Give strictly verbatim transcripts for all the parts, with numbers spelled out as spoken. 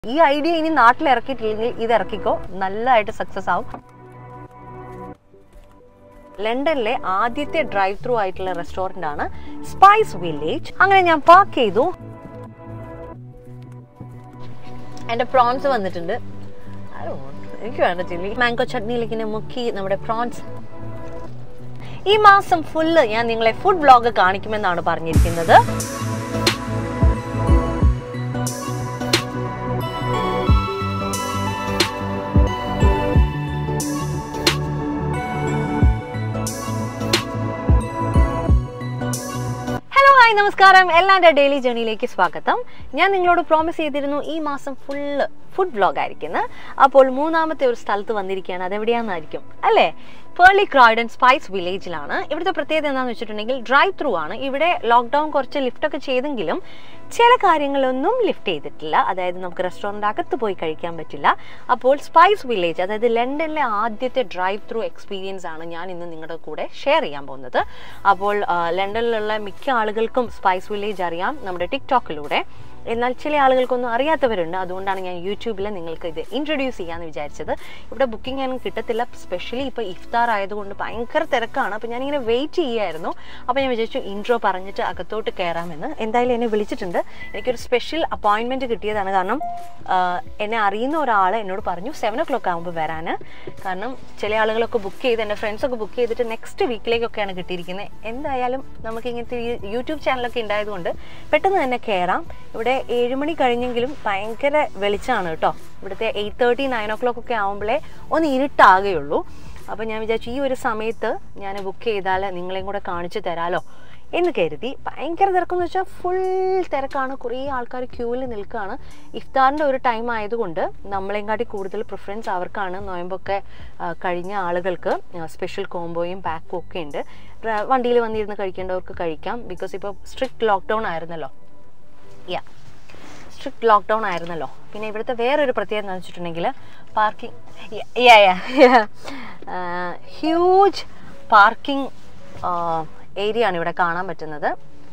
ഈ ഐഡിയ ഇനി നാട്ടിൽ ഇറക്കിയിട്ടില്ലെങ്കിൽ ഇത് ഇറക്കിക്കോ, നല്ലതായിട്ട് സക്സസ് ആവും. ലണ്ടനിലെ ആദ്യത്തെ ഡ്രൈവ് ത്രൂ ആയിട്ടുള്ള റെസ്റ്റോറന്റ് ആണ് സ്പൈസ് വില്ലേജ്. അങ്ങനെ ഞാൻ പാർക്ക് ചെയ്തു. എന്റെ പ്രോൺസ് വന്നിട്ടുണ്ട്. എനിക്ക് വേണ്ട ചില്ലി. മാംഗോ ചട്നിയിലേക്ക് ഇങ്ങനെ മുക്കി നമ്മുടെ പ്രോൺസ്. ഈ മാസം ഫുള്ള് ഞാൻ നിങ്ങളെ ഫുഡ് വ്ലോഗ് കാണിക്കുമെന്നാണ് പറഞ്ഞിരിക്കുന്നത്. നമസ്കാരം, എല്ലാവരുടെ ഡെയിലി ജേണിയിലേക്ക് സ്വാഗതം. ഞാൻ നിങ്ങളോട് പ്രോമിസ് ചെയ്തിരുന്നു ഈ മാസം ഫുള്ള് ഫുഡ് വ്ലോഗ് ആയിരിക്കുന്നത്. അപ്പോൾ മൂന്നാമത്തെ ഒരു സ്ഥലത്ത് വന്നിരിക്കുകയാണ്. അതെവിടെയാണെന്നായിരിക്കും അല്ലേ? പേർലി ക്രോയ്ഡൺ സ്പൈസ് വില്ലേജിലാണ്. ഇവിടുത്തെ പ്രത്യേകത എന്താണെന്ന് വെച്ചിട്ടുണ്ടെങ്കിൽ ഡ്രൈവ് ത്രൂ ആണ്. ഇവിടെ ലോക്ക്ഡൗൺ കുറച്ച് ലിഫ്റ്റൊക്കെ ചെയ്തെങ്കിലും ചില കാര്യങ്ങളൊന്നും ലിഫ്റ്റ് ചെയ്തിട്ടില്ല. അതായത് നമുക്ക് റെസ്റ്റോറൻറ്റ് അകത്ത് പോയി കഴിക്കാൻ പറ്റില്ല. അപ്പോൾ സ്പൈസ് വില്ലേജ്, അതായത് ലണ്ടനിലെ ആദ്യത്തെ ഡ്രൈവ് ത്രൂ എക്സ്പീരിയൻസ് ആണ് ഞാൻ ഇന്ന് നിങ്ങളുടെ കൂടെ ഷെയർ ചെയ്യാൻ പോകുന്നത്. അപ്പോൾ ലണ്ടനിലുള്ള മിക്ക ആളുകൾക്കും സ്പൈസ് വില്ലേജ് അറിയാം നമ്മുടെ ടിക്ടോക്കിലൂടെ. എന്നാൽ ചില ആളുകൾക്കൊന്നും അറിയാത്തവരുണ്ട്. അതുകൊണ്ടാണ് ഞാൻ യൂട്യൂബിൽ നിങ്ങൾക്ക് ഇത് ഇൻട്രൊഡ്യൂസ് ചെയ്യാമെന്ന് വിചാരിച്ചത്. ഇവിടെ ബുക്കിംഗ് ഒന്നും കിട്ടത്തില്ല. സ്പെഷ്യലി ഇപ്പോൾ ഇഫ്താർ ആയതുകൊണ്ട് ഭയങ്കര തിരക്കാണ്. അപ്പോൾ ഞാനിങ്ങനെ വെയിറ്റ് ചെയ്യുമായിരുന്നു. അപ്പോൾ ഞാൻ വിചാരിച്ചു ഇൻട്രോ പറഞ്ഞിട്ട് അകത്തോട്ട് കയറാമെന്ന്. എന്തായാലും എന്നെ വിളിച്ചിട്ടുണ്ട്. എനിക്കൊരു സ്പെഷ്യൽ അപ്പോയിൻമെൻറ്റ് കിട്ടിയതാണ്. കാരണം എന്നെ അറിയുന്ന ഒരാൾ എന്നോട് പറഞ്ഞു സെവൻ ഒ ക്ലോക്ക് ആകുമ്പോൾ വരാൻ. കാരണം ചില ആളുകളൊക്കെ ബുക്ക് ചെയ്ത്, എൻ്റെ ഫ്രണ്ട്സൊക്കെ ബുക്ക് ചെയ്തിട്ട് നെക്സ്റ്റ് വീക്കിലേക്കൊക്കെയാണ് കിട്ടിയിരിക്കുന്നത്. എന്തായാലും നമുക്ക് ഇങ്ങനത്തെ യൂട്യൂബ് ചാനലൊക്കെ ഉണ്ടായതുകൊണ്ട് പെട്ടെന്ന് തന്നെ കയറാം. ഇവിടെ ഏഴുമണി കഴിഞ്ഞെങ്കിലും ഭയങ്കര വെളിച്ചമാണ് കേട്ടോ. ഇവിടുത്തെ eight thirty nine o'clock ഒക്കെ ആകുമ്പോഴേ ഒന്ന് ഇരുട്ടാകുകയുള്ളൂ. അപ്പോൾ ഞാൻ വിചാരിച്ചു ഈ ഒരു സമയത്ത് ഞാൻ ബുക്ക് ചെയ്താൽ നിങ്ങളെയും കൂടെ കാണിച്ചു തരാമല്ലോ എന്ന് കരുതി. ഭയങ്കര തിരക്കെന്ന് വെച്ചാൽ ഫുൾ തിരക്കാണ്. കുറേ ആൾക്കാർ ക്യൂവിൽ നിൽക്കുകയാണ്. ഇഫ്താറിൻ്റെ ഒരു ടൈം ആയതുകൊണ്ട് നമ്മളെയും കാട്ടി കൂടുതൽ പ്രിഫറൻസ് അവർക്കാണ്. നോയമ്പൊക്കെ കഴിഞ്ഞ ആളുകൾക്ക് സ്പെഷ്യൽ കോംബോയും പാക്കും ഒക്കെ ഉണ്ട്. വണ്ടിയിൽ വന്നിരുന്ന് കഴിക്കേണ്ടവർക്ക് കഴിക്കാം. ബിക്കോസ് ഇപ്പോൾ സ്ട്രിക്റ്റ് ലോക്ക്ഡൗൺ ആയിരുന്നല്ലോ. യാ സ്ട്രിക്റ്റ് ലോക്ക്ഡൗൺ ആയിരുന്നല്ലോ. പിന്നെ ഇവിടുത്തെ വേറൊരു പ്രത്യേകത എന്ന് വെച്ചിട്ടുണ്ടെങ്കിൽ parking, yeah yeah huge parking area ആണ് ഇവിടെ കാണാൻ പറ്റുന്നത്.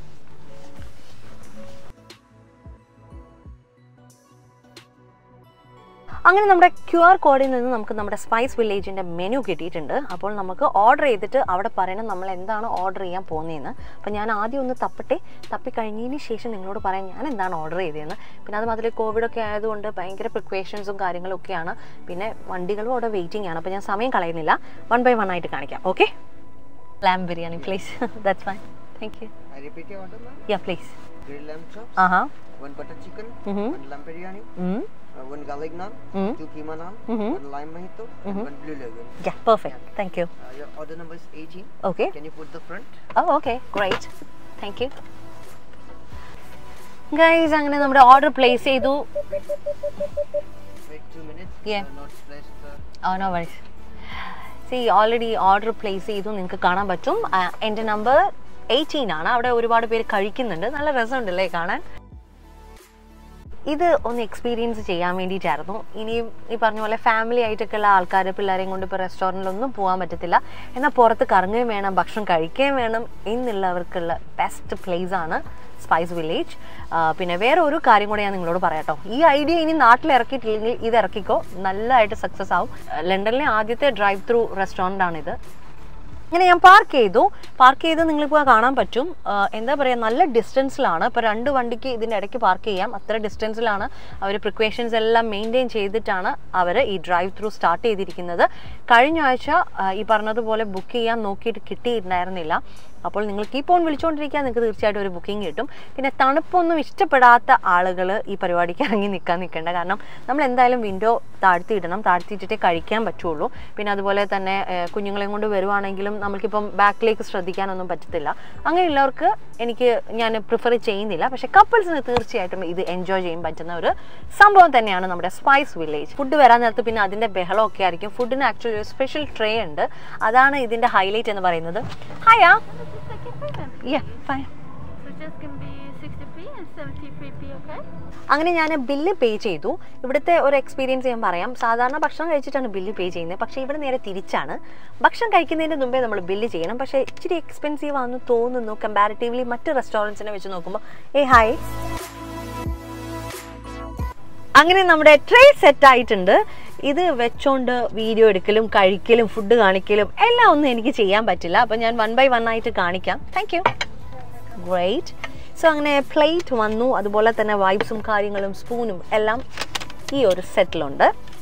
അങ്ങനെ നമ്മുടെ ക്യു ആർ കോഡിൽ നിന്ന് നമുക്ക് നമ്മുടെ സ്പൈസ് വില്ലേജിൻ്റെ മെനു കിട്ടിയിട്ടുണ്ട്. അപ്പോൾ നമുക്ക് ഓർഡർ ചെയ്തിട്ട് അവിടെ പറയണം നമ്മൾ എന്താണ് ഓർഡർ ചെയ്യാൻ പോകുന്നതെന്ന്. അപ്പോൾ ഞാൻ ആദ്യം ഒന്ന് തപ്പട്ടെ. തപ്പിക്കഴിഞ്ഞതിന് ശേഷം നിങ്ങളോട് പറയാം ഞാൻ എന്താണ് ഓർഡർ ചെയ്തതെന്ന്. പിന്നെ അത് മാത്രമേ കോവിഡൊക്കെ ആയതുകൊണ്ട് ഭയങ്കര പ്രിക്കോഷൻസും കാര്യങ്ങളും ഒക്കെയാണ്. പിന്നെ വണ്ടികളും അവിടെ വെയിറ്റിംഗ് ആണ്. അപ്പോൾ ഞാൻ സമയം കളയുന്നില്ല. വൺ ബൈ വൺ ആയിട്ട് കാണിക്കാം. Okay, lamb biryani please. That's fine, thank you. I repeat your order, ma'am? Yeah, please. Grilled lamb chops, uh-huh one butter chicken, mm-hmm. one lamb biryani, mm-hmm. uh, one garlic naan, mm-hmm. two keema naan, mm-hmm. one lime mojito, mm-hmm. and one blue lagoon. Yeah, perfect, thank you. Uh, your order number is eighteen. Okay, can you put the front? oh okay, great, thank you guys. അങ്ങനെ നമ്മുടെ order place ചെയ്തു. Wait two minutes. Yeah, uh, not placed the... oh no worries. See already order place ചെയ്തു. നിങ്ങൾക്ക് കാണാൻ പറ്റും. എൻ്റെ number eighteen ആണ്. അവിടെ ഒരുപാട് പേര് കഴിക്കുന്നുണ്ട്. നല്ല രസമുണ്ടല്ലേ കാണാൻ. ഇത് ഒന്ന് എക്സ്പീരിയൻസ് ചെയ്യാൻ വേണ്ടിയിട്ടായിരുന്നു. ഇനിയും ഈ പറഞ്ഞ പോലെ ഫാമിലി ആയിട്ടൊക്കെ ഉള്ള ആൾക്കാർ പിള്ളേരെയും കൊണ്ട് ഇപ്പോൾ റെസ്റ്റോറൻറ്റിലൊന്നും പോകാൻ പറ്റത്തില്ല. എന്നാൽ പുറത്ത് കറങ്ങുകയും വേണം, ഭക്ഷണം കഴിക്കുകയും വേണം എന്നുള്ളവർക്കുള്ള ബെസ്റ്റ് പ്ലേസ് ആണ് സ്പൈസ് വില്ലേജ്. പിന്നെ വേറെ ഒരു കാര്യം കൂടെ ഞാൻ നിങ്ങളോട് പറയാട്ടോ. ഈ ഐഡിയ ഇനി നാട്ടിൽ ഇറക്കിയിട്ടില്ലെങ്കിൽ ഇത് ഇറക്കിക്കോ, നല്ലതായിട്ട് സക്സസ് ആവും. ലണ്ടനിലെ ആദ്യത്തെ ഡ്രൈവ് ത്രൂ റെസ്റ്റോറൻ്റ് ആണിത്. ഇങ്ങനെ ഞാൻ പാർക്ക് ചെയ്തു. പാർക്ക് ചെയ്ത് നിങ്ങളിപ്പോൾ കാണാൻ പറ്റും. എന്താ പറയുക, നല്ല ഡിസ്റ്റൻസിലാണ്. ഇപ്പോൾ രണ്ട് വണ്ടിക്ക് ഇതിൻ്റെ ഇടയ്ക്ക് പാർക്ക് ചെയ്യാം. അത്ര ഡിസ്റ്റൻസിലാണ്. അവർ പ്രിക്കോഷൻസ് എല്ലാം മെയിൻറ്റെയിൻ ചെയ്തിട്ടാണ് അവർ ഈ ഡ്രൈവ് ത്രൂ സ്റ്റാർട്ട് ചെയ്തിരിക്കുന്നത്. കഴിഞ്ഞ ആഴ്ച ഈ പറഞ്ഞതുപോലെ ബുക്ക് ചെയ്യാൻ നോക്കിയിട്ട് കിട്ടിയിട്ടുണ്ടായിരുന്നില്ല. അപ്പോൾ നിങ്ങൾ കീപ്പ് ഓൺ വിളിച്ചുകൊണ്ടിരിക്കുക, നിങ്ങൾക്ക് തീർച്ചയായിട്ടും ഒരു ബുക്കിംഗ് കിട്ടും. പിന്നെ തണുപ്പൊന്നും ഇഷ്ടപ്പെടാത്ത ആളുകൾ ഈ പരിപാടിക്ക് ഇറങ്ങി നിൽക്കാൻ നിൽക്കേണ്ട. കാരണം നമ്മൾ എന്തായാലും വിൻഡോ താഴ്ത്തിയിടണം. താഴ്ത്തിയിട്ടിട്ടേ കഴിക്കാൻ പറ്റുള്ളൂ. പിന്നെ അതുപോലെ തന്നെ കുഞ്ഞുങ്ങളെയും കൊണ്ട് വരുവാണെങ്കിലും നമുക്കിപ്പം ബാക്കിലേക്ക് ശ്രദ്ധിക്കാനൊന്നും പറ്റത്തില്ല. അങ്ങനെയുള്ളവർക്ക് എനിക്ക് ഞാൻ പ്രിഫർ ചെയ്യുന്നില്ല. പക്ഷേ കപ്പിൾസിന് തീർച്ചയായിട്ടും ഇത് എൻജോയ് ചെയ്യാൻ പറ്റുന്ന ഒരു സംഭവം തന്നെയാണ് നമ്മുടെ സ്പൈസ് വില്ലേജ്. ഫുഡ് വരാൻ നേരത്ത് പിന്നെ അതിൻ്റെ ബഹളമൊക്കെ ആയിരിക്കും. ഫുഡിന് ആക്ച്വലി ഒരു സ്പെഷ്യൽ ട്രേ ഉണ്ട്. അതാണ് ഇതിൻ്റെ ഹൈലൈറ്റ് എന്ന് പറയുന്നത്. ഹായാ. Yeah, fine. So just can be sixty p and seventy-three p, okay? അങ്ങനെ ഞാൻ ബില്ല് പേ ചെയ്തു. ഇവിടുത്തെ ഒരു എക്സ്പീരിയൻസ് ഞാൻ പറയാം. സാധാരണ ഭക്ഷണം കഴിച്ചിട്ടാണ് ബില്ല് പേ ചെയ്യുന്നത്. പക്ഷേ ഇവിടെ നേരെ തിരിച്ചാണ്. ഭക്ഷണം കഴിക്കുന്നതിന് മുമ്പേ നമ്മൾ ബില്ല് ചെയ്യണം. പക്ഷേ ഇച്ചിരി എക്സ്പെൻസീവ് ആണെന്ന് തോന്നുന്നു കമ്പാരിറ്റീവ്ലി മറ്റ് റെസ്റ്റോറൻറ്റ്സിനെ വെച്ച് നോക്കുമ്പോൾ. ഏ ഹായ്, അങ്ങനെ നമ്മുടെ ട്രേ സെറ്റ് ആയിട്ടുണ്ട്. ഇത് വെച്ചോണ്ട് വീഡിയോ എടുക്കലും കഴിക്കലും ഫുഡ് കാണിക്കലും എല്ലാം ഒന്നും എനിക്ക് ചെയ്യാൻ പറ്റില്ല. അപ്പം ഞാൻ വൺ ബൈ വൺ ആയിട്ട് കാണിക്കാം. Thank you. ഗ്രേറ്റ്. സോ അങ്ങനെ പ്ലേറ്റ് വന്നു, അതുപോലെ തന്നെ വൈപ്സും കാര്യങ്ങളും സ്പൂണും എല്ലാം ഈ ഒരു സെറ്റിലുണ്ട്.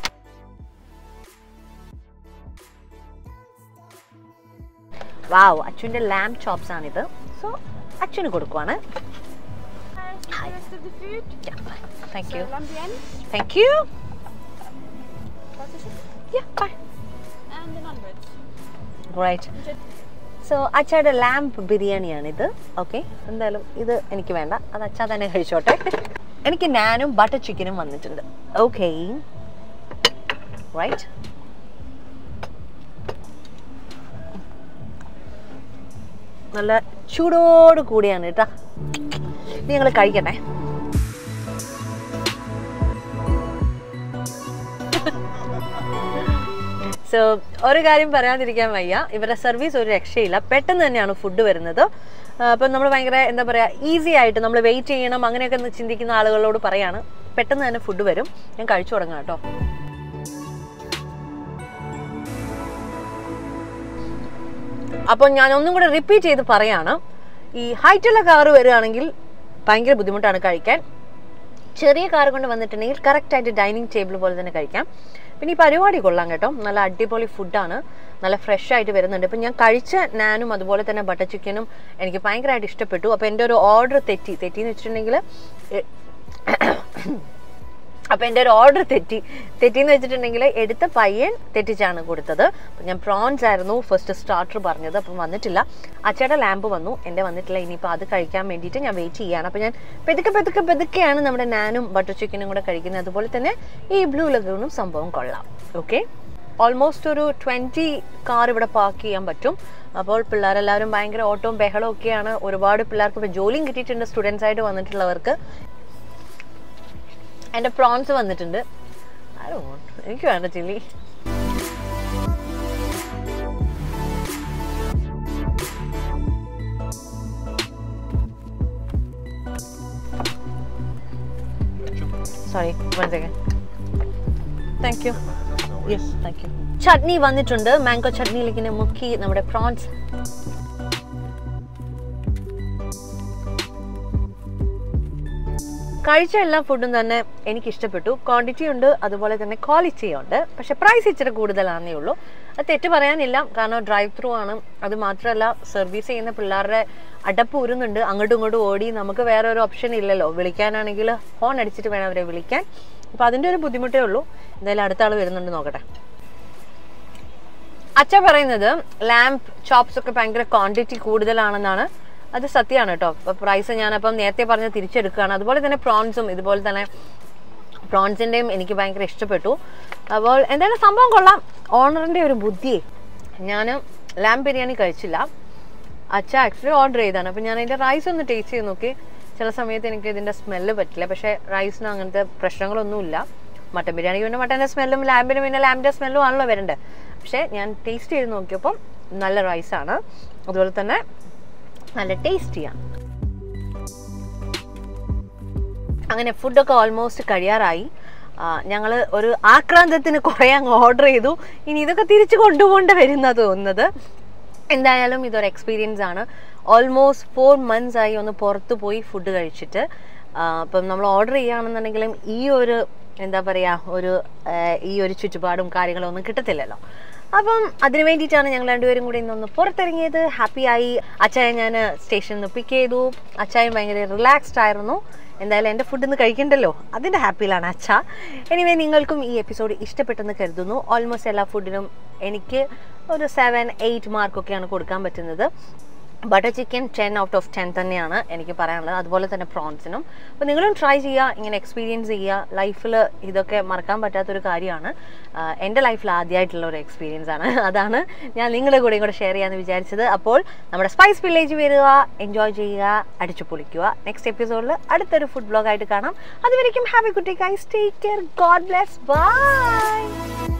വാവ്, അച്ഛൻ്റെ ലാംബ് ചോപ്സ് ആണിത്. സോ അച്ഛന് കൊടുക്കുവാണ്. Hi. The rest of the food. Yeah. Thank So, you. lamb biryani. Thank you. Partition. Yeah, bye. And the non-veg. Great. So അച്ഛയുടെ ലാംബ് ബിരിയാണിയാണിത്. ഓക്കെ, എന്തായാലും ഇത് എനിക്ക് വേണ്ട, അത് അച്ഛാ തന്നെ കഴിച്ചോട്ടെ. എനിക്ക് നാനും ബട്ടർ ചിക്കനും വന്നിട്ടുണ്ട്. Okay, right. നല്ല ചൂടോട് കൂടിയാണ് കേട്ടോ. നിങ്ങൾ കഴിക്കട്ടെ. സോ ഒരു കാര്യം പറയാതിരിക്കാൻ വയ്യ, ഇവരുടെ സർവീസ് ഒരു രക്ഷയില്ല. പെട്ടെന്ന് തന്നെയാണ് ഫുഡ് വരുന്നത്. അപ്പം നമ്മൾ ഭയങ്കര എന്താ പറയുക, ഈസി ആയിട്ട് നമ്മൾ വെയിറ്റ് ചെയ്യണം അങ്ങനെയൊക്കെ ചിന്തിക്കുന്ന ആളുകളോട് പറയാണ്, പെട്ടെന്ന് തന്നെ ഫുഡ് വരും. ഞാൻ കഴിച്ചു തുടങ്ങാം കേട്ടോ. അപ്പോൾ ഞാൻ ഒന്നും കൂടെ റിപ്പീറ്റ് ചെയ്ത് പറയാണ്, ഈ ഹൈറ്റുള്ള കാറ് വരികയാണെങ്കിൽ ഭയങ്കര ബുദ്ധിമുട്ടാണ് കഴിക്കാൻ. ചെറിയ കാർ കൊണ്ട് വന്നിട്ടുണ്ടെങ്കിൽ കറക്റ്റായിട്ട് ഡൈനിങ് ടേബിൾ പോലെ തന്നെ കഴിക്കാം. പിന്നെ ഈ പരിപാടി കൊള്ളാം കേട്ടോ, നല്ല അടിപൊളി ഫുഡാണ്, നല്ല ഫ്രഷ് ആയിട്ട് വരുന്നുണ്ട്. ഇപ്പം ഞാൻ കഴിച്ച നാനും അതുപോലെ തന്നെ ബട്ടർ ചിക്കനും എനിക്ക് ഭയങ്കരമായിട്ട് ഇഷ്ടപ്പെട്ടു. അപ്പോൾ എൻ്റെ ഒരു ഓർഡർ തെറ്റി തെറ്റിയെന്ന് വെച്ചിട്ടുണ്ടെങ്കിൽ അപ്പോൾ എൻ്റെ ഒരു ഓർഡർ തെറ്റി തെറ്റിയെന്ന് വെച്ചിട്ടുണ്ടെങ്കിൽ എടുത്ത പയ്യൻ തെറ്റിച്ചാണ് കൊടുത്തത്. അപ്പം ഞാൻ പ്രോൺസ് ആയിരുന്നു ഫസ്റ്റ് സ്റ്റാർട്ടർ പറഞ്ഞത്, അപ്പം വന്നിട്ടില്ല. അച്ചയുടെ ലാമ്പ് വന്നു, എൻ്റെ വന്നിട്ടില്ല. ഇനിയിപ്പോൾ അത് കഴിക്കാൻ വേണ്ടിയിട്ട് ഞാൻ വെയിറ്റ് ചെയ്യുകയാണ്. അപ്പോൾ ഞാൻ പെതുക്കെ പെതുക്കെ പെതുക്കെയാണ് നമ്മുടെ നാനും ബട്ടർ ചിക്കനും കൂടെ കഴിക്കുന്നത്. അതുപോലെ തന്നെ ഈ ബ്ലൂ ലഗൂണും സംഭവം കൊള്ളാം. ഓക്കെ, ഓൾമോസ്റ്റ് ഒരു ട്വൻറ്റി കാർ ഇവിടെ പാർക്ക് ചെയ്യാൻ പറ്റും. അപ്പോൾ പിള്ളേരെല്ലാവരും ഭയങ്കര ഓട്ടവും ബഹളവും ഒക്കെയാണ്. ഒരുപാട് പിള്ളേർക്ക് ഇപ്പോൾ ജോലിയും കിട്ടിയിട്ടുണ്ട്, സ്റ്റുഡൻസ് ആയിട്ട് വന്നിട്ടുള്ളവർക്ക്. എൻ്റെ പ്രോൺസ് വന്നിട്ടുണ്ട്. ആരോ എനിക്ക് വേണ്ട chilli. Sorry, one second. Thank you. Yes, thank you. Chutney വന്നിട്ടുണ്ട്. മാംഗോ ചട്നിയിലേക്ക് ഇങ്ങനെ മുക്കി നമ്മുടെ പ്രോൺസ്. കഴിച്ച എല്ലാ ഫുഡും തന്നെ എനിക്ക് ഇഷ്ടപ്പെട്ടു. ക്വാണ്ടിറ്റി ഉണ്ട്, അതുപോലെ തന്നെ ക്വാളിറ്റി ഉണ്ട്. പക്ഷെ പ്രൈസ് ഇച്ചിരി കൂടുതലാണെന്നേ ഉള്ളൂ. അത് തെറ്റ് പറയാനില്ല, കാരണം ഡ്രൈവ് ത്രൂ ആണ്. അത് മാത്രമല്ല, സർവീസ് ചെയ്യുന്ന പിള്ളേരുടെ അടപ്പ് ഊരുന്നുണ്ട്, അങ്ങോട്ടും ഇങ്ങോട്ടും ഓടി. നമുക്ക് വേറെ ഒരു ഓപ്ഷൻ ഇല്ലല്ലോ, വിളിക്കാനാണെങ്കിൽ ഹോൺ അടിച്ചിട്ട് വേണം അവരെ വിളിക്കാൻ. അപ്പോൾ അതിൻ്റെ ഒരു ബുദ്ധിമുട്ടേ ഉള്ളൂ. എന്തായാലും അടുത്ത ആൾ വരുന്നുണ്ട്, നോക്കട്ടെ. അച്ഛ പറയുന്നത് ലാംബ് ചോപ്സ് ഒക്കെ ഭയങ്കര ക്വാണ്ടിറ്റി കൂടുതലാണെന്നാണ്. അത് സത്യമാണ് കേട്ടോ. അപ്പോൾ പ്രൈസ് ഞാനപ്പം നേരത്തെ പറഞ്ഞ് തിരിച്ചെടുക്കുകയാണ്. അതുപോലെ തന്നെ പ്രോൺസും ഇതുപോലെ തന്നെ പ്രോൺസിൻ്റെയും എനിക്ക് ഭയങ്കര ഇഷ്ടപ്പെട്ടു. അപ്പോൾ എന്തായാലും സംഭവം കൊള്ളാം. ഓണറിൻ്റെ ഒരു ബുദ്ധിയെ, ഞാൻ ലാംബ് ബിരിയാണി കഴിച്ചില്ല, അച്ഛ ആക്ച്വലി ഓർഡർ ചെയ്താണ്. അപ്പോൾ ഞാൻ അതിൻ്റെ റൈസ് ഒന്ന് ടേസ്റ്റ് ചെയ്ത് നോക്കി. ചില സമയത്ത് എനിക്ക് ഇതിൻ്റെ സ്മെല്ല് പറ്റില്ല, പക്ഷേ റൈസിന് അങ്ങനത്തെ പ്രശ്നങ്ങളൊന്നുമില്ല. മട്ടൻ ബിരിയാണിക്ക് പിന്നെ മട്ടൻ്റെ സ്മെല്ലും ലാമ്പിന് പിന്നെ ലാമ്പിൻ്റെ സ്മെല്ലും ആണല്ലോ വരേണ്ടത്. പക്ഷേ ഞാൻ ടേസ്റ്റ് ചെയ്ത് നോക്കിയപ്പം നല്ല റൈസാണ്, അതുപോലെ തന്നെ നല്ല ടേസ്റ്റിയാണ്. അങ്ങനെ ഫുഡൊക്കെ ഓൾമോസ്റ്റ് കഴിയാറായി. ഞങ്ങൾ ഒരു ആക്രാന്തത്തിന് കുറേ അങ്ങ് ഓർഡർ ചെയ്തു. ഇനി ഇതൊക്കെ തിരിച്ചു കൊണ്ടുപോകേണ്ടി വരുന്നത് തോന്നുന്നത്. എന്തായാലും ഇതൊരു എക്സ്പീരിയൻസ് ആണ്. ഓൾമോസ്റ്റ് ഫോർ മന്ത്സ് ആയി ഒന്ന് പുറത്ത് പോയി ഫുഡ് കഴിച്ചിട്ട്. അപ്പം നമ്മൾ ഓർഡർ ചെയ്യുകയാണെന്നുണ്ടെങ്കിലും ഈ ഒരു എന്താ പറയുക, ഒരു ഈ ഒരു ചുറ്റുപാടും കാര്യങ്ങളും ഒന്നും കിട്ടത്തില്ലല്ലോ. അപ്പം അതിന് വേണ്ടിയിട്ടാണ് ഞങ്ങൾ രണ്ടുപേരും കൂടി ഇന്നൊന്ന് പുറത്തിറങ്ങിയത്. ഹാപ്പിയായി. അച്ചായ ഞാൻ സ്റ്റേഷനിൽ നിന്ന് പിക്ക് ചെയ്തു. അച്ചായം ഭയങ്കര റിലാക്സ്ഡ് ആയിരുന്നു. എന്തായാലും എൻ്റെ ഫുഡ് ഒന്ന് കഴിക്കണ്ടല്ലോ, അതിൻ്റെ ഹാപ്പിയിലാണ് അച്ഛ. എനിവേ, നിങ്ങൾക്കും ഈ എപ്പിസോഡ് ഇഷ്ടപ്പെട്ടെന്ന് കരുതുന്നു. ഓൾമോസ്റ്റ് എല്ലാ ഫുഡിനും എനിക്ക് ഒരു സെവൻ എയ്റ്റ് മാർക്കൊക്കെയാണ് കൊടുക്കാൻ പറ്റുന്നത്. Butter chicken ten out of ten തന്നെയാണ് എനിക്ക് പറയാനുള്ളത്, അതുപോലെ തന്നെ പ്രോൺസിനും. അപ്പോൾ നിങ്ങളും ട്രൈ ചെയ്യുക, ഇങ്ങനെ എക്സ്പീരിയൻസ് ചെയ്യുക. ലൈഫിൽ ഇതൊക്കെ മറക്കാൻ പറ്റാത്തൊരു കാര്യമാണ്. എൻ്റെ ലൈഫിൽ ആദ്യമായിട്ടുള്ള ഒരു എക്സ്പീരിയൻസ് ആണ്. അതാണ് ഞാൻ നിങ്ങളുടെ കൂടെയും കൂടെ ഷെയർ ചെയ്യാമെന്ന് വിചാരിച്ചത്. അപ്പോൾ നമ്മുടെ സ്പൈസ് വില്ലേജ് വരിക, എൻജോയ് ചെയ്യുക, അടിച്ചു പൊളിക്കുക. നെക്സ്റ്റ് എപ്പിസോഡിൽ അടുത്തൊരു ഫുഡ് വ്ലോഗായിട്ട് കാണാം. അതുവരേക്കും happy good day guys, take care, God bless, by.